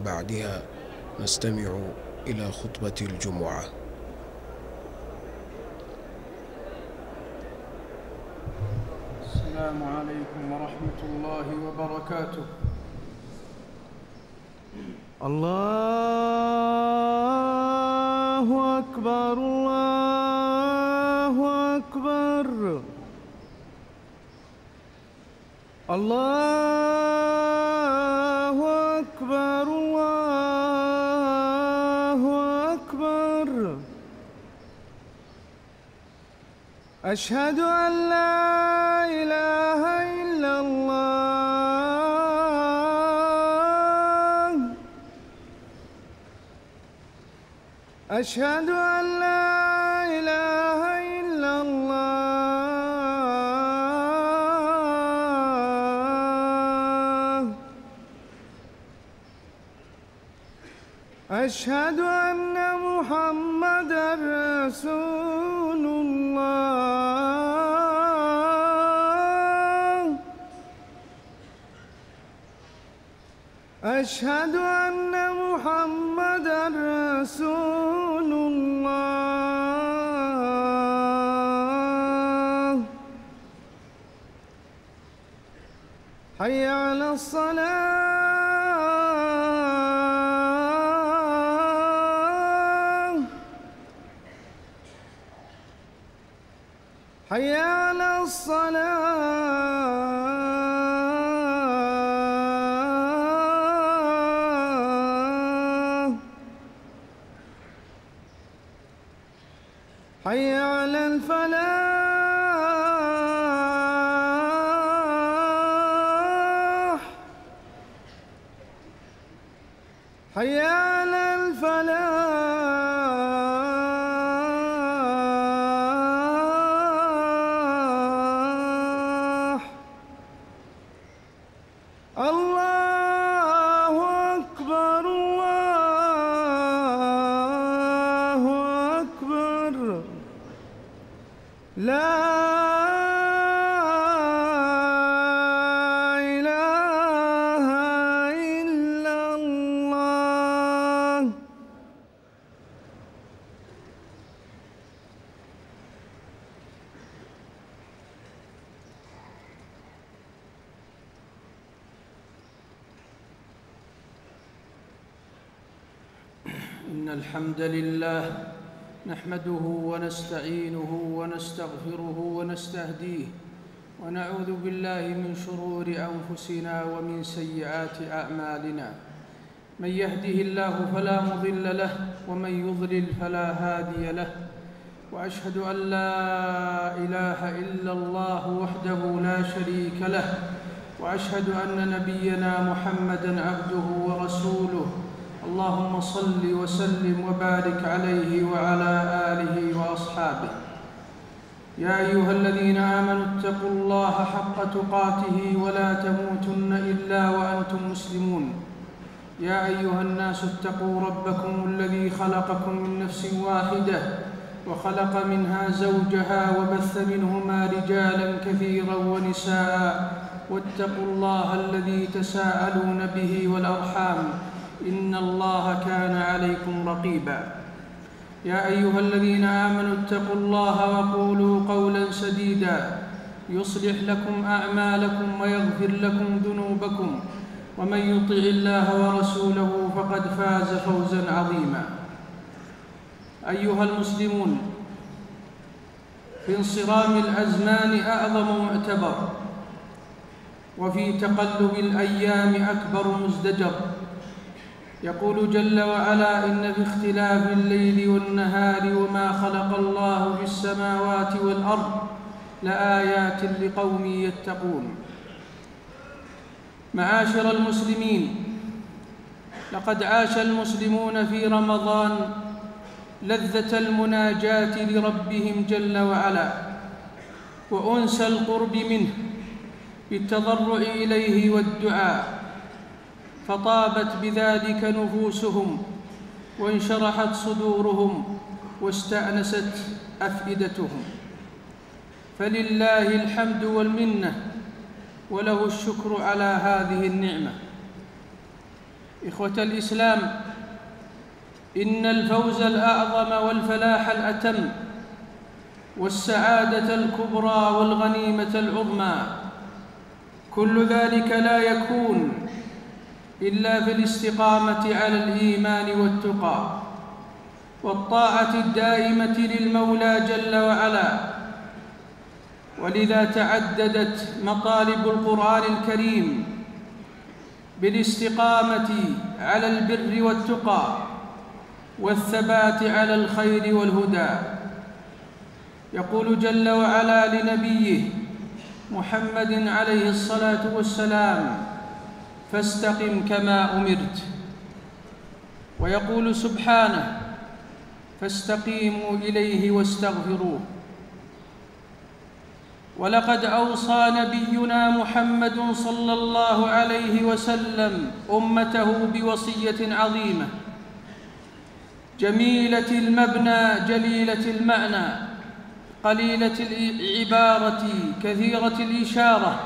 بعدها نستمع إلى خطبة الجمعة. السلام عليكم ورحمة الله وبركاته. الله أكبر الله أكبر الله أكبر الله أكبر. أشهد أن لا إله إلا الله. أشهد أن لا إله إلا الله. أشهد أن محمدًا رسول الله. أشهد أن محمدًا رسول الله. حي على الصلاة. حي على الصلاة. حي على الفلاح. حي على الفلاح. الله أكبر الله أكبر. لا إله إلا الله. إن الحمد لله نحمده ونستعينه ونستغفره ونستهديه ونعوذ بالله من شرور أنفسنا ومن سيئات أعمالنا. من يهده الله فلا مضل له ومن يضلل فلا هادي له. وأشهد أن لا إله إلا الله وحده لا شريك له. وأشهد أن نبينا محمدًا عبده ورسوله. اللهم صل وسلم وبارك عليه وعلى آله وأصحابه. يا أيها الذين آمنوا اتقوا الله حق تقاته ولا تموتن إلا وأنتم مسلمون. يا أيها الناس اتقوا ربكم الذي خلقكم من نفس واحدة وخلق منها زوجها وبث منهما رجالا كثيرا ونساء. واتقوا الله الذي تساءلون به والأرحام إن الله كان عليكم رقيبا. يا أيها الذين آمنوا اتقوا الله وقولوا قولا سديدا يصلح لكم أعمالكم ويغفر لكم ذنوبكم. ومن يطع الله ورسوله فقد فاز فوزا عظيما. أيها المسلمون، في انصرام الأزمان أعظم معتبر، وفي تقلب الأيام أكبر مزدجر. يقول جل وعلا: إن في اختلاف الليل والنهار وما خلق الله في السماوات والأرض لآيات لقوم يتقون. معاشر المسلمين، لقد عاش المسلمون في رمضان لذة المناجاة لربهم جل وعلا وأنس القرب منه بالتضرع إليه والدعاء، فطابت بذلك نفوسهم وانشرحت صدورهم واستأنست أفئدتهم. فلله الحمد والمنة وله الشكر على هذه النعمة. إخوة الإسلام، إن الفوز الأعظم والفلاح الأتم والسعادة الكبرى والغنيمة العظمى كل ذلك لا يكون إلا بالاستقامة على الإيمان والتقى والطاعة الدائمة للمولى جل وعلا. ولذا تعددت مطالب القرآن الكريم بالاستقامة على البر والتقى والثبات على الخير والهدى. يقول جل وعلا لنبيه محمد عليه الصلاة والسلام: فاستقم كما أمرت. ويقول سبحانه: فاستقيموا إليه واستغفروه. ولقد أوصى نبينا محمد صلى الله عليه وسلم أمته بوصية عظيمة جميلة المبنى جليلة المعنى قليلة العبارة كثيرة الإشارة،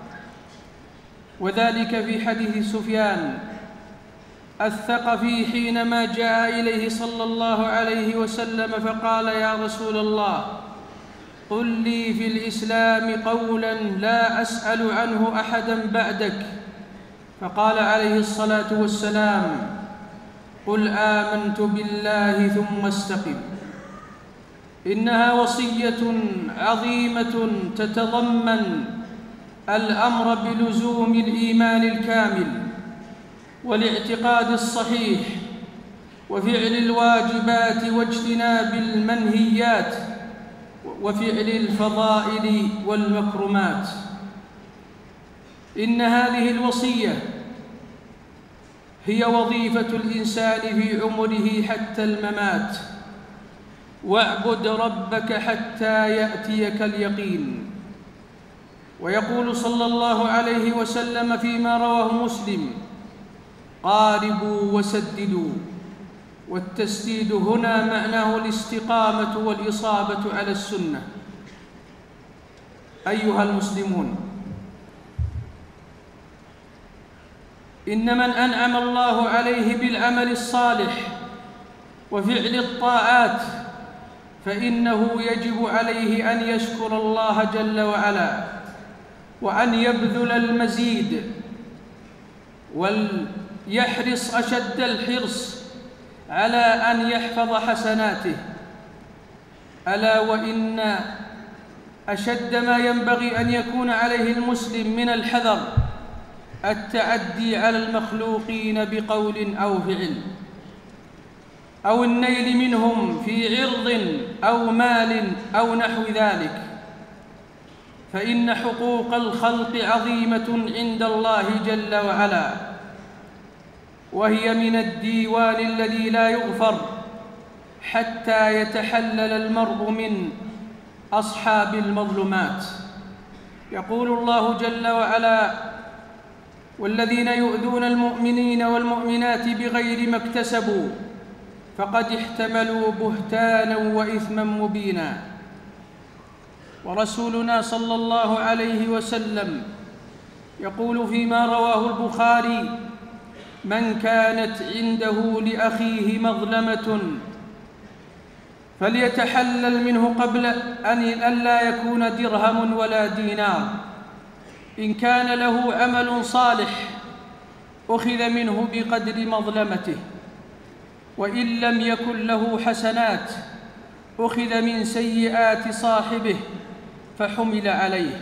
وذلك في حديث سفيان الثقفي حينما جاء إليه صلى الله عليه وسلم فقال: يا رسول الله، قل لي في الإسلام قولا لا أسأل عنه أحدا بعدك. فقال عليه الصلاة والسلام: قل آمنت بالله ثم استقم. إنها وصية عظيمة تتضمن الأمر بلزوم الإيمان الكامل والاعتقاد الصحيح وفعل الواجبات واجتناب المنهيات وفعل الفضائل والمكرمات. إن هذه الوصية هي وظيفة الإنسان في عمره حتى الممات: واعبد ربك حتى يأتيك اليقين. ويقول صلى الله عليه وسلم فيما رواه مسلم: قاربوا وسددوا. والتسديد هنا معناه الاستقامة والإصابة على السنة. أيها المسلمون، إن من أنعم الله عليه بالعمل الصالح وفعل الطاعات فإنه يجب عليه أن يشكر الله جل وعلا وأن يبذل المزيد وليحرص أشد الحرص على أن يحفظ حسناته. ألا وإن أشد ما ينبغي أن يكون عليه المسلم من الحذر التعدي على المخلوقين بقول أو فعل أو النيل منهم في عرض أو مال أو نحو ذلك، فإن حقوق الخلق عظيمة عند الله جل وعلا، وهي من الديوان الذي لا يغفر حتى يتحلل المرء من أصحاب المظلمات. يقول الله جل وعلا: والذين يؤذون المؤمنين والمؤمنات بغير ما اكتسبوا فقد احتملوا بهتانا وإثما مبينا. ورسولنا صلى الله عليه وسلم يقول فيما رواه البخاري: من كانت عنده لأخيه مظلمة فليتحلل منه قبل أن لا يكون درهم ولا دينار. إن كان له عمل صالح أخذ منه بقدر مظلمته، وإن لم يكن له حسنات أخذ من سيئات صاحبه فحمل عليه.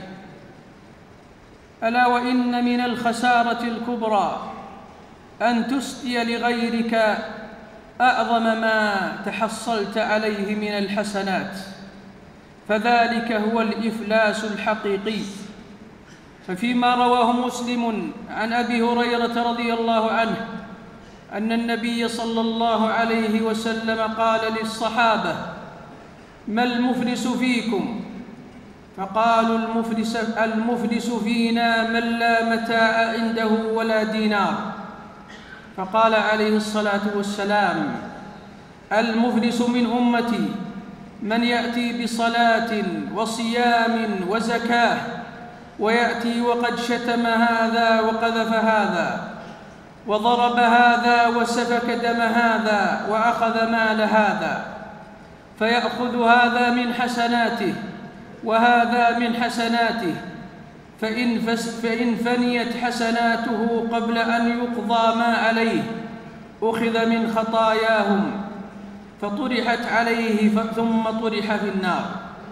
ألا وإن من الخسارة الكبرى أن تسدي لغيرك أعظم ما تحصلت عليه من الحسنات، فذلك هو الإفلاس الحقيقي. ففيما رواه مسلم عن أبي هريرة رضي الله عنه أن النبي صلى الله عليه وسلم قال للصحابة: ما المفلس فيكم؟ فقالوا: المفلس فينا من لا متاع عنده ولا دينار. فقال عليه الصلاة والسلام: المفلس من أمتي من يأتي بصلاة وصيام وزكاة ويأتي وقد شتم هذا وقذف هذا وضرب هذا وسفك دم هذا وأخذ مال هذا، فيأخذ هذا من حسناته وهذا من حسناته، فإن فنيت حسناته قبل أن يقضى ما عليه أخذ من خطاياهم فطرحت عليه ثم طرح في النار.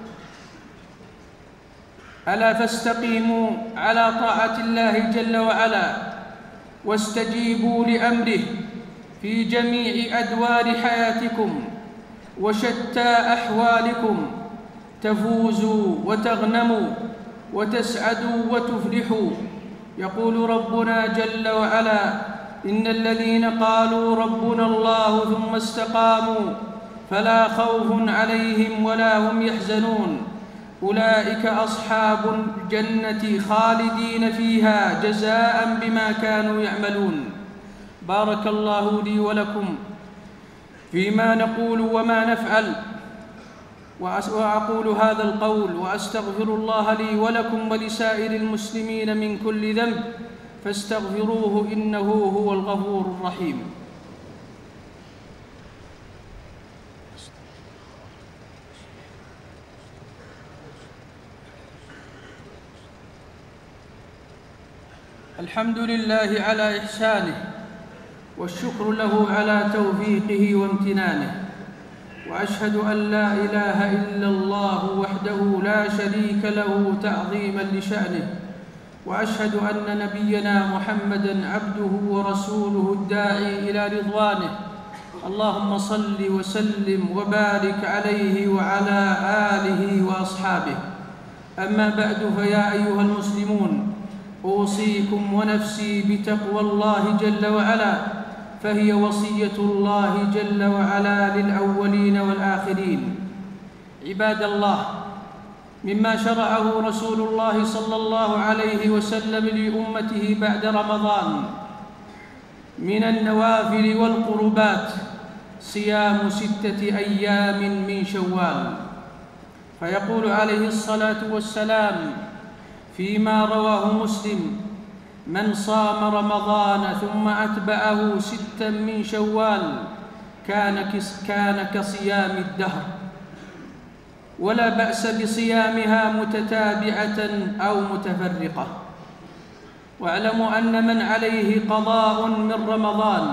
ألا فاستقيموا على طاعة الله جل وعلا واستجيبوا لأمره في جميع أدوار حياتكم وشتى أحوالكم، تفوزوا وتغنموا وتسعدوا وتفلحوا. يقول ربنا جل وعلا: إن الذين قالوا ربنا الله ثم استقاموا فلا خوف عليهم ولا هم يحزنون، أولئك أصحاب الجنة خالدين فيها جزاء بما كانوا يعملون. بارك الله لي ولكم فيما نقول وما نفعل، وأقول هذا القول وأستغفر الله لي ولكم ولسائر المسلمين من كل ذنب، فاستغفروه إنه هو الغفور الرحيم. الحمد لله على إحسانه، والشكر له على توفيقه وامتنانه، وأشهد أن لا إله إلا الله وحده لا شريك له تعظيما لشأنه، وأشهد أن نبينا محمدًا عبده ورسوله الداعي إلى رضوانه. اللهم صل وسلم وبارك عليه وعلى آله وأصحابه. أما بعد، فيا أيها المسلمون، أوصيكم ونفسي بتقوى الله جل وعلا، فهي وصية الله جل وعلا للأولين والآخرين. عباد الله، مما شرعه رسول الله صلى الله عليه وسلم لأمته بعد رمضان من النوافل والقربات صيام 6 أيام من شوال، فيقول عليه الصلاة والسلام فيما رواه مسلم: من صام رمضان ثم أتبعه 6 من شوال كان كصيام الدهر، ولا بأس بصيامها متتابعة أو متفرقة. واعلموا أن من عليه قضاء من رمضان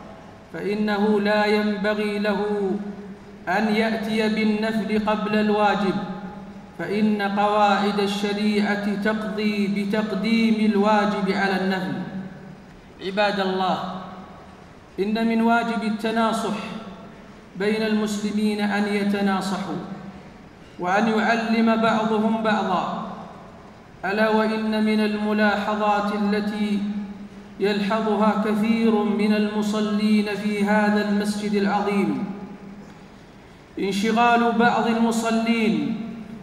فإنه لا ينبغي له أن يأتي بالنفل قبل الواجب، فإن قواعد الشريعة تقضي بتقديم الواجب على النفل. عباد الله، إن من واجب التناصح بين المسلمين أن يتناصحوا وأن يعلم بعضهم بعضا. ألا وإن من الملاحظات التي يلحظها كثير من المصلين في هذا المسجد العظيم انشغال بعض المصلين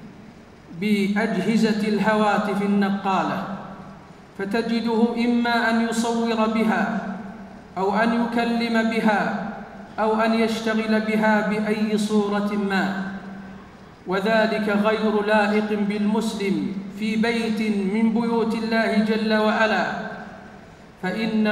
بأجهزة الهواتف النقالة، فتجده إما أن يصور بها أو أن يكلم بها أو أن يشتغل بها بأي صورة ما، وذلك غير لائق بالمسلم في بيت من بيوت الله جل وعلا. فإن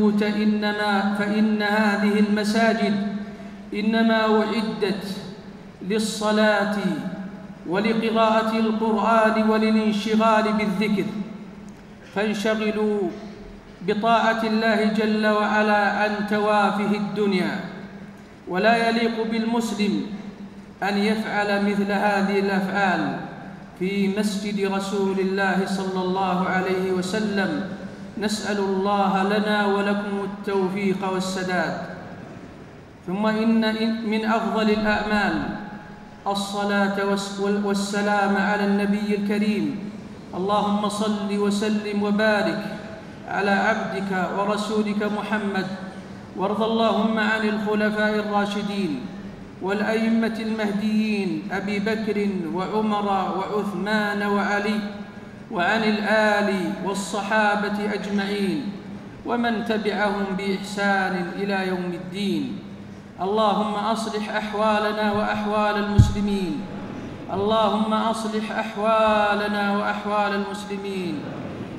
هذه المساجد إنما أعدت للصلاة ولقراءة القرآن وللانشغال بالذكر، فانشغلوا بطاعة الله جل وعلا عن توافه الدنيا. ولا يليق بالمسلم أن يفعل مثل هذه الأفعال في مسجد رسول الله صلى الله عليه وسلم. نسأل الله لنا ولكم التوفيق والسداد. ثم إن من أفضل الأعمال الصلاة والسلام على النبي الكريم. اللهم صل وسلم وبارك على عبدك ورسولك محمد، وارض اللهم عن الخلفاء الراشدين والأئمة المهديين أبي بكر وعمر وعثمان وعلي، وعن الآل والصحابة أجمعين ومن تبعهم بإحسان إلى يوم الدين. اللهم أصلح أحوالنا وأحوال المسلمين، اللهم أصلح أحوالنا وأحوال المسلمين،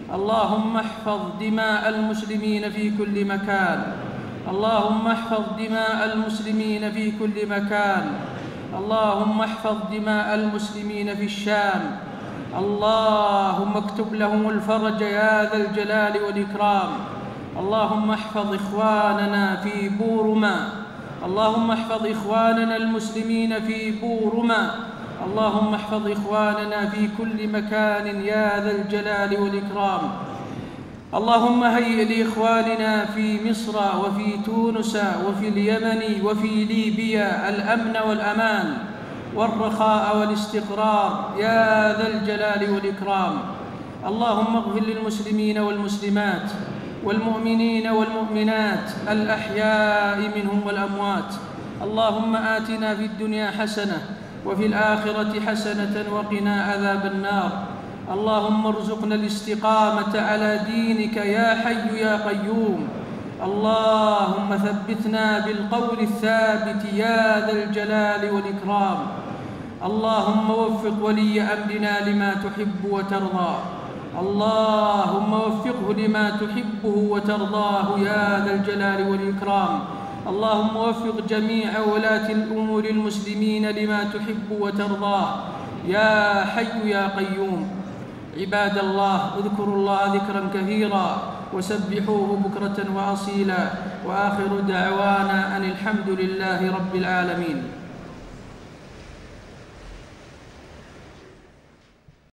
اللهم احفظ دماء المسلمين في كل مكان. اللهم احفظ دماء المسلمين في كل مكان. اللهم احفظ دماء المسلمين في الشام. اللهم اكتب لهم الفرج يا ذا الجلال والإكرام. اللهم احفظ إخواننا في بورما. اللهم احفظ إخواننا المسلمين في بورما. اللهم احفظ إخواننا في كل مكان يا ذا الجلال والإكرام. اللهم هيئ لإخواننا في مصر وفي تونس وفي اليمن وفي ليبيا الأمن والأمان والرخاء والاستقرار يا ذا الجلال والإكرام. اللهم اغفر للمسلمين والمسلمات والمؤمنين والمؤمنات الأحياء منهم والأموات. اللهم آتنا في الدنيا حسنة وفي الآخرة حسنة وقنا عذاب النار. اللهم ارزقنا الاستقامة على دينك يا حي يا قيوم. اللهم ثبتنا بالقول الثابت يا ذا الجلال والإكرام. اللهم وفق ولي أمرنا لما تحب وترضى. اللهم وفقه لما تحبه وترضاه يا ذا الجلال والإكرام. اللهم وفق جميع ولاة الأمور المسلمين لما تحب وترضاه يا حي يا قيوم. عباد الله، اذكروا الله ذكرا كثيرا وسبحوه بكرة وأصيلا، وآخر دعوانا أن الحمد لله رب العالمين.